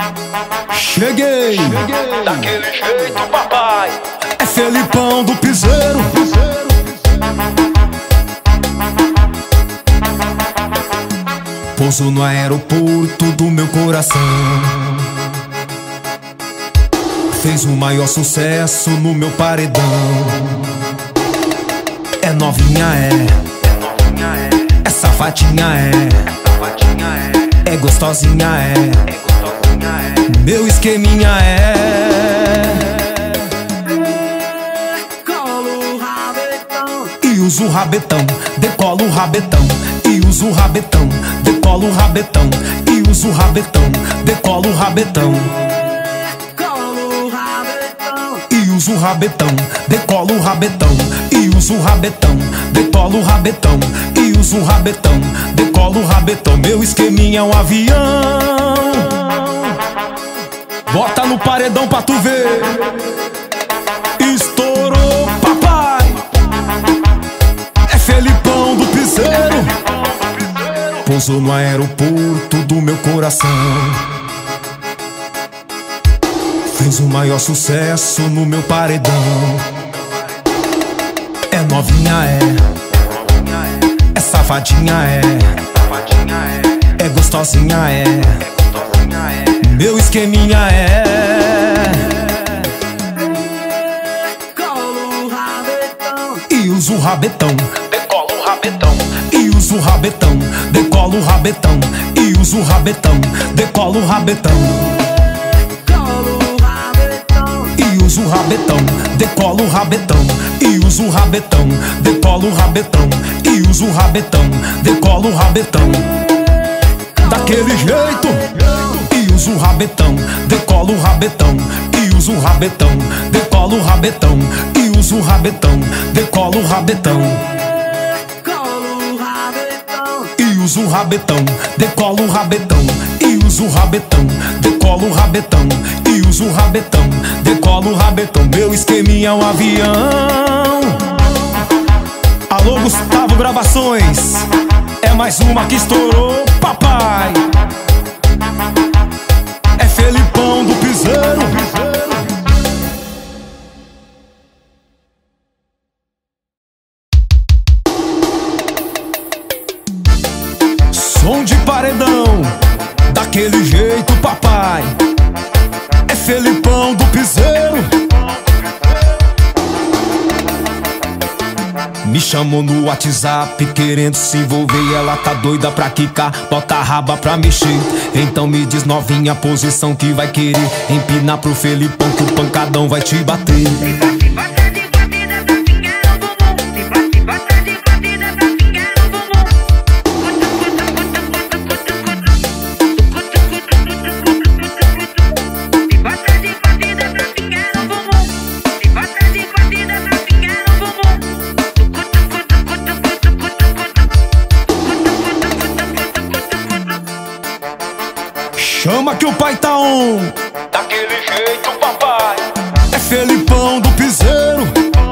Cheguei, daquele jeito, papai. é Felipão do Piseiro. Pouso no aeroporto do meu coração. Fez o maior sucesso no meu paredão. É novinha, é safadinha, é gostosinha, meu esqueminha Colo o rabetão e uso o rabetão, decolo o rabetão e uso o rabetão, decolo o rabetão e uso o rabetão, decolo o rabetão Colo o rabetão e uso o rabetão, decolo o rabetão e uso o rabetão, decolo o rabetão e uso o rabetão, decolo o rabetão, meu esqueminha é um avião. Bota no paredão pra tu ver. Estourou, papai. É Felipão do Piseiro. Pousou no aeroporto do meu coração. Fez o maior sucesso no meu paredão. É novinha, é safadinha, é gostosinha, meu esqueminha Colo o rabetão e uso o rabetão, Decolo o rabetão, e uso o rabetão, decolo o rabetão, e uso o rabetão, decolo o rabetão, Colo o rabetão e uso o rabetão, decolo o rabetão, e uso o rabetão, decolo o rabetão, e uso o rabetão, decolo o rabetão, daquele jeito. E uso o rabetão, decolo o rabetão, e uso o rabetão, decolo o rabetão, e uso o rabetão, decolo o rabetão, Colo o rabetão e uso o rabetão, decolo o rabetão, e uso o rabetão, decolo o rabetão, e uso o rabetão, decolo o rabetão, meu esqueminha é um avião. Alô Gustavo Gravações, é mais uma que estourou, papai. É Felipão do Piseiro. Som de paredão, daquele jeito, papai. É Felipão do Piseiro. Me chamou no WhatsApp querendo se envolver e ela tá doida pra quicar, bota a raba pra mexer. Então me diz novinha a posição que vai querer. Empina pro Felipão que o pancadão vai te bater. Chama que o pai tá on. daquele jeito, papai. É Felipão do Piseiro.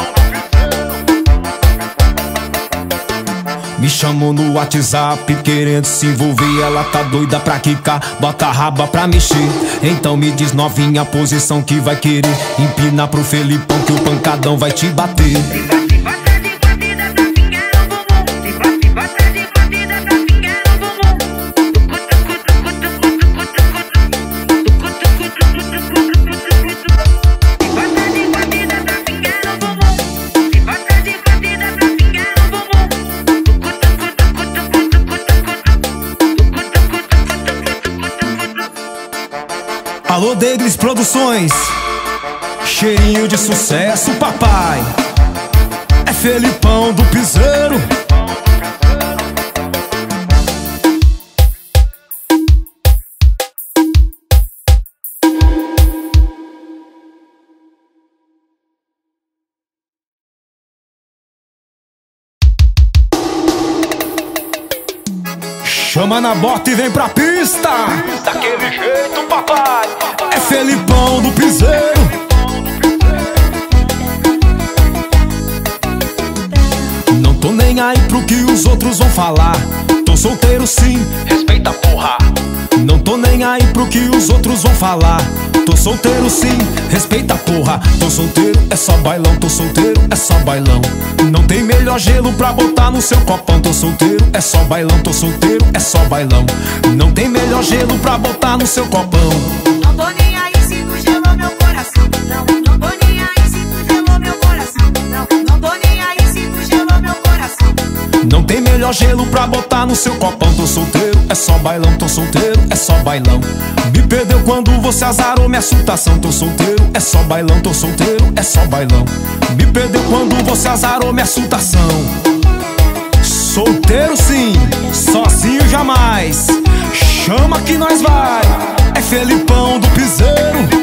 Me chamou no WhatsApp querendo se envolver, ela tá doida pra quicar, bota a raba pra mexer. Então me diz novinha a posição que vai querer. Empina pro Felipão que o pancadão vai te bater. Alô Deglis Produções, cheirinho de sucesso, papai. É Felipão do Piseiro. Chama na bota e vem pra pista. Daquele jeito, papai. É Felipão do Piseiro. Não tô nem aí pro que os outros vão falar. Tô solteiro sim, Respeita, porra. não tô nem aí pro que os outros vão falar. Tô solteiro sim, respeita porra. Tô solteiro, é só bailão. Tô solteiro, é só bailão. Não tem melhor gelo pra botar no seu copão. Tô solteiro, é só bailão. Tô solteiro, é só bailão. Não tem melhor gelo pra botar no seu copão. Não tô nem aí se tu gelou meu coração. Não tô nem aí se tu gelou meu coração. Não tô nem aí se tu gelou meu coração. Não tem melhor gelo pra botar no seu copão. Tô solteiro, é só bailão. Tô solteiro, é só bailão. Me perdeu quando você azarou minha situação. Tô solteiro, é só bailão. Tô solteiro, é só bailão. Me perdeu quando você azarou minha situação. Solteiro sim, sozinho jamais. Chama que nós vai. É Felipão do Piseiro.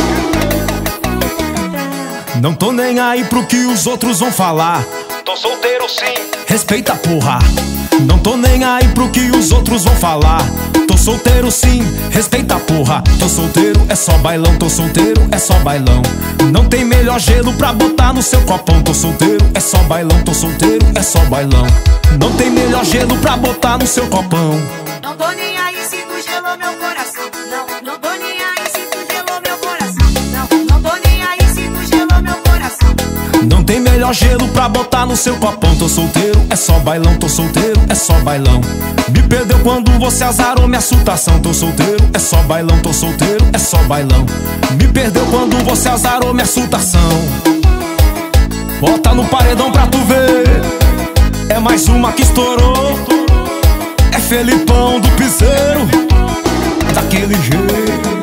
Não tô nem aí pro que os outros vão falar. Tô solteiro sim, Respeita porra. Não tô nem aí pro que os outros vão falar. Tô solteiro sim, respeita porra. Tô solteiro, é só bailão. Tô solteiro, é só bailão. Não tem melhor gelo pra botar no seu copão. Tô solteiro, é só bailão. Tô solteiro, é só bailão. Não tem melhor gelo pra botar no seu copão. Não tô nem aí se tu gelou meu coração. Não tô nem aí se tu gelou meu coração. Não tô nem aí se tu gelou meu coração. Não tem melhor gelo pra botar no seu copão. Tô solteiro, é só bailão. Tô solteiro, é só bailão. Me perdeu quando você azarou minha situação. Tô solteiro, é só bailão. Tô solteiro, é só bailão. Me perdeu quando você azarou minha situação. Bota no paredão pra tu ver. É mais uma que estourou. É Felipão do Piseiro. Daquele jeito.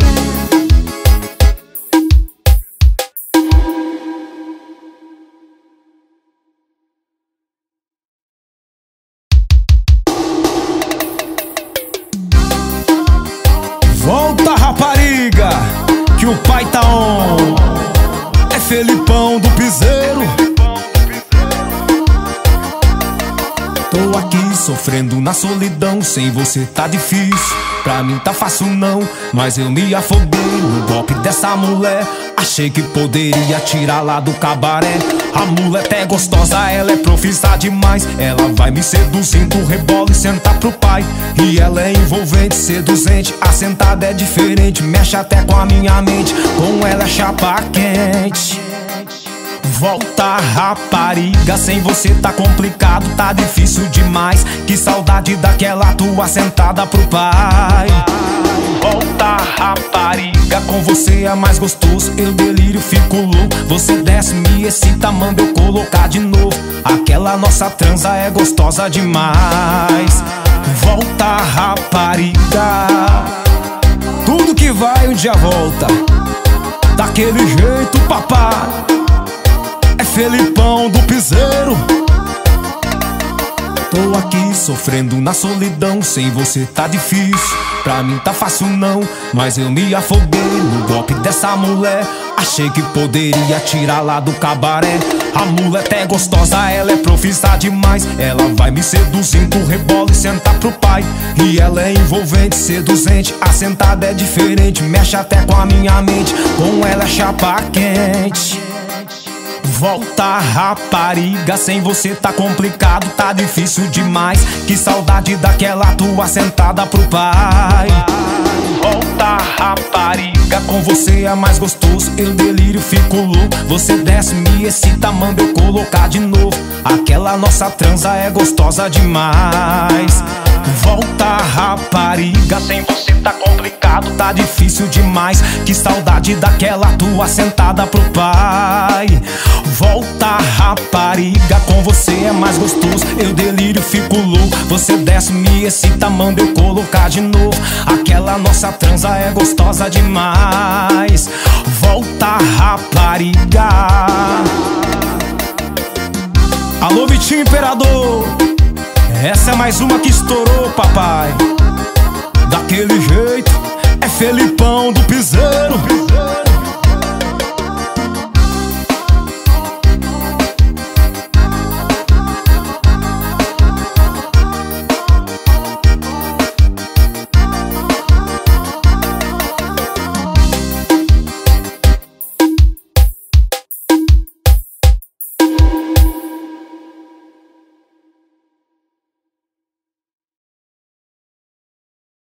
Volta, rapariga, que o pai tá on. É Felipão do Piseiro. Tô aqui sofrendo na solidão. Sem você tá difícil, pra mim tá fácil não. Mas eu me afoguei no golpe dessa mulher. Achei que poderia tirar lá do cabaré. A mulher é gostosa, ela é profissa demais. Ela vai me seduzindo, rebola e senta pro pai. E ela é envolvente, seduzente. A sentada é diferente, mexe até com a minha mente. Com ela é chapa quente. Volta, rapariga, sem você tá complicado, tá difícil demais. Que saudade daquela tua sentada pro pai. Volta, rapariga, com você é mais gostoso. Eu delírio, fico louco. Você desce, me excita, manda eu colocar de novo. Aquela nossa transa é gostosa demais. Volta, rapariga, tudo que vai um dia volta. Daquele jeito, papai. É Felipão do Piseiro. Tô aqui sofrendo na solidão. Sem você tá difícil, pra mim tá fácil não. Mas eu me afoguei no golpe dessa mulher. Achei que poderia tirar lá do cabaré. A mulher é gostosa, ela é profissa demais. Ela vai me seduzindo, rebola e senta pro pai. E ela é envolvente, seduzente. A sentada é diferente, mexe até com a minha mente. Com ela é chapa quente. Volta, rapariga, sem você tá complicado, tá difícil demais. Que saudade daquela tua sentada pro pai. Volta, rapariga, com você é mais gostoso. Eu delírio, fico louco. Você desce, me excita, manda eu colocar de novo. Aquela nossa transa é gostosa demais. Volta, rapariga, sem você tá complicado, tá difícil demais. Que saudade daquela tua sentada pro pai. Volta, rapariga, com você é mais gostoso. Eu delírio, fico louco. Você desce, me excita, manda eu colocar de novo. Aquela nossa transa é gostosa demais. Volta, rapariga. Alô, Vitinho Imperador, essa é mais uma que estourou, papai. Daquele jeito, é Felipão do Piseiro.